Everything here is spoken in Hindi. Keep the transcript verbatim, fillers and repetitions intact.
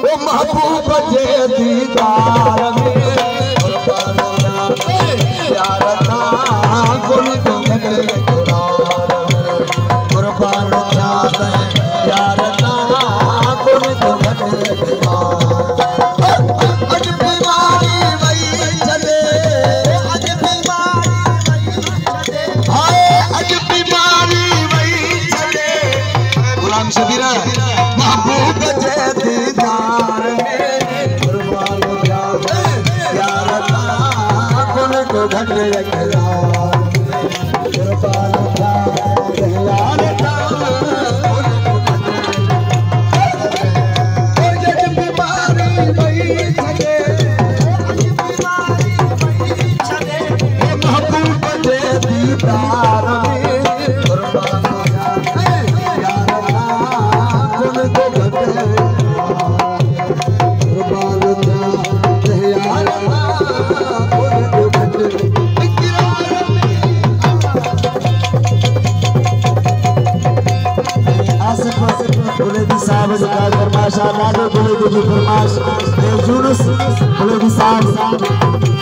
ओ महबूब जे दीदार में कुर्बान प्यार था गुल को घटे कुर्बान प्यार था गुल को घटे अज बीमारी वही चले अज बीमारी हाय अज बीमारी वही चले गुलाम शबीरा महबूब जे दीदार में कुर्बान प्यार था गुल को घटे कुर्बान प्यार था फरमाश आला गुले दी फरमाश यूनुस गुले दी साहब